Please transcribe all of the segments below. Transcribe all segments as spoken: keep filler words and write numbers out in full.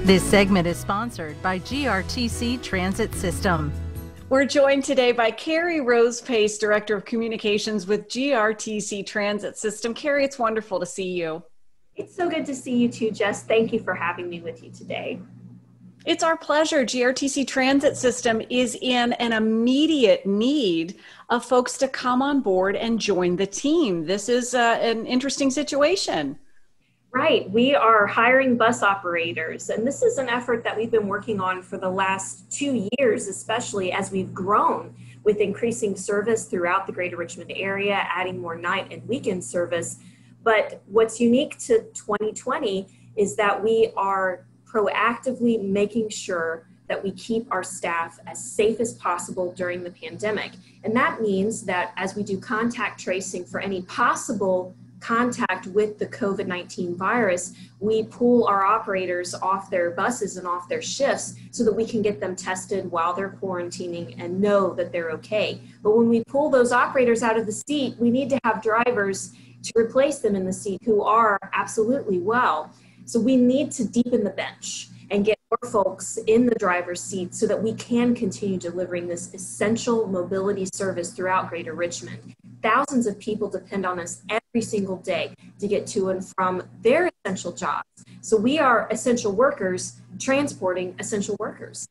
This segment is sponsored by G R T C Transit System. We're joined today by Carrie Rose Pace, Director of Communications with G R T C Transit System. Carrie, it's wonderful to see you. It's so good to see you too, Jess. Thank you for having me with you today. It's our pleasure. G R T C Transit System is in an immediate need of folks to come on board and join the team. This is uh, an interesting situation. Right. We are hiring bus operators, and this is an effort that we've been working on for the last two years, especially as we've grown with increasing service throughout the greater Richmond area, adding more night and weekend service. But what's unique to twenty twenty is that we are proactively making sure that we keep our staff as safe as possible during the pandemic. And that means that as we do contact tracing for any possible contact with the COVID nineteen virus, we pull our operators off their buses and off their shifts so that we can get them tested while they're quarantining and know that they're okay. But when we pull those operators out of the seat, we need to have drivers to replace them in the seat who are absolutely well. So we need to deepen the bench and get more folks in the driver's seat so that we can continue delivering this essential mobility service throughout greater Richmond. Thousands of people depend on us every single day to get to and from their essential jobs. So we are essential workers transporting essential workers.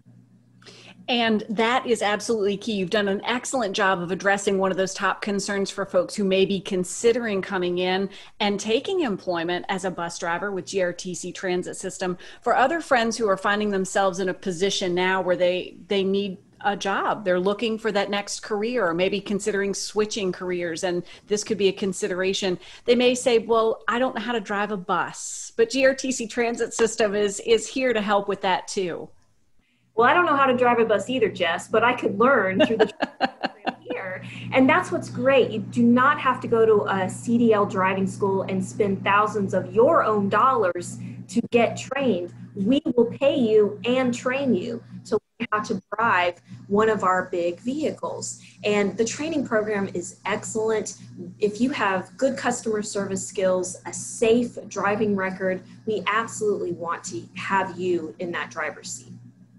And that is absolutely key. You've done an excellent job of addressing one of those top concerns for folks who may be considering coming in and taking employment as a bus driver with G R T C Transit System. For other friends who are finding themselves in a position now where they, they need a job, they're looking for that next career, or maybe considering switching careers, and this could be a consideration. They may say, well, I don't know how to drive a bus, but G R T C Transit System is, is here to help with that too. Well, I don't know how to drive a bus either, Jess, but I could learn through the program here. And that's what's great. You do not have to go to a C D L driving school and spend thousands of your own dollars to get trained. We will pay you and train you to learn how to drive one of our big vehicles. And the training program is excellent. If you have good customer service skills, a safe driving record, we absolutely want to have you in that driver's seat.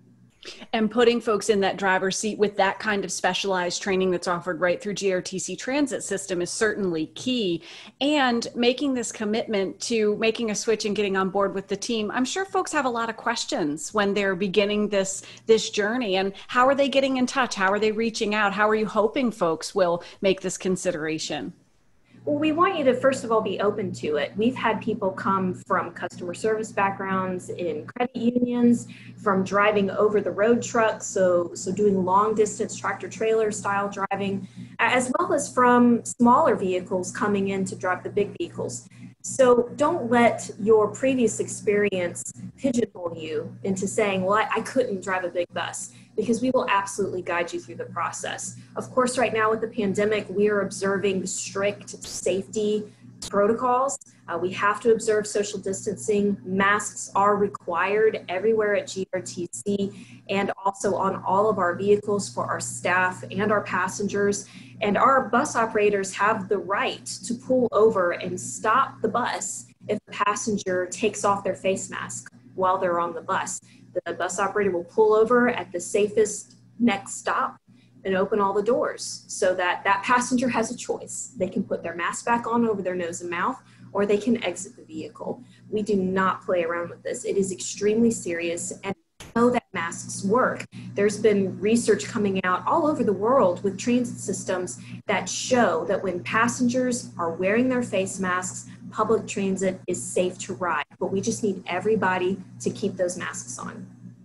And putting folks in that driver's seat with that kind of specialized training that's offered right through G R T C Transit System is certainly key. And making this commitment to making a switch and getting on board with the team, I'm sure folks have a lot of questions when they're beginning this, this journey. And how are they getting in touch? How are they reaching out? How are you hoping folks will make this consideration? Well, we want you to, first of all, be open to it. We've had people come from customer service backgrounds in credit unions, from driving over the road trucks, so, so doing long distance tractor trailer style driving, as well as from smaller vehicles coming in to drive the big vehicles. So don't let your previous experience pigeonhole you into saying, well, I, I couldn't drive a big bus, because we will absolutely guide you through the process. Of course, right now with the pandemic, we are observing strict safety protocols. Uh, we have to observe social distancing. Masks are required everywhere at G R T C and also on all of our vehicles for our staff and our passengers. And our bus operators have the right to pull over and stop the bus if the passenger takes off their face mask while they're on the bus. The bus operator will pull over at the safest next stop and open all the doors so that that passenger has a choice. They can put their mask back on over their nose and mouth, or they can exit the vehicle. We do not play around with this. It is extremely serious, and we know that masks work. There's been research coming out all over the world with transit systems that show that when passengers are wearing their face masks, public transit is safe to ride, but we just need everybody to keep those masks on.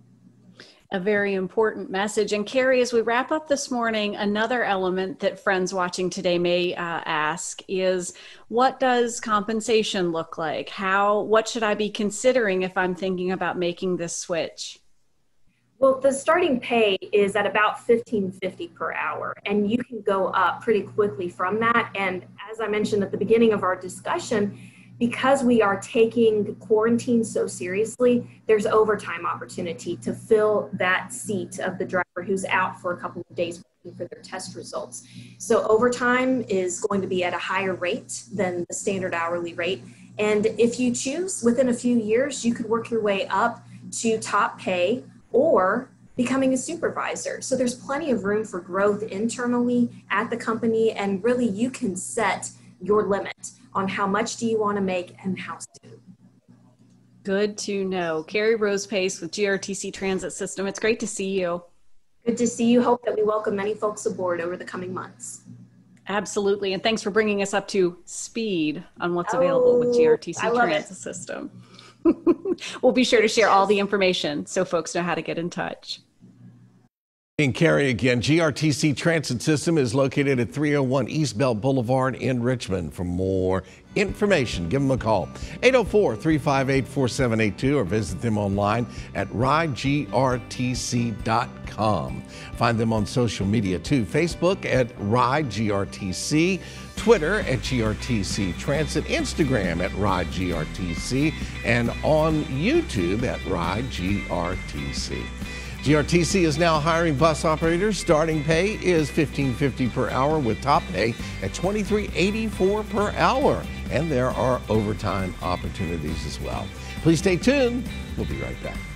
A very important message. And Carrie, as we wrap up this morning, another element that friends watching today may uh, ask is, what does compensation look like? How, what should I be considering if I'm thinking about making this switch? Well, the starting pay is at about fifteen fifty per hour, and you can go up pretty quickly from that. And as I mentioned at the beginning of our discussion, because we are taking quarantine so seriously, there's overtime opportunity to fill that seat of the driver who's out for a couple of days waiting for their test results. So overtime is going to be at a higher rate than the standard hourly rate. And if you choose, within a few years, you could work your way up to top pay or becoming a supervisor. So there's plenty of room for growth internally at the company, and really you can set your limit on how much do you want to make and how soon. Good to know. Carrie Rose Pace with G R T C Transit System. It's great to see you. Good to see you. Hope that we welcome many folks aboard over the coming months. Absolutely. And thanks for bringing us up to speed on what's oh, available with G R T C Transit it. System. We'll be sure to share all the information so folks know how to get in touch. In Carrie again, G R T C Transit System is located at three oh one East Belt Boulevard in Richmond. For more information, give them a call, eight oh four, three five eight, four seven eight two, or visit them online at ride G R T C dot com. Find them on social media too, Facebook at Ride G R T C, Twitter at G R T C Transit, Instagram at Ride G R T C, and on YouTube at Ride G R T C. G R T C is now hiring bus operators. Starting pay is fifteen fifty per hour with top pay at twenty-three eighty-four per hour. And there are overtime opportunities as well. Please stay tuned. We'll be right back.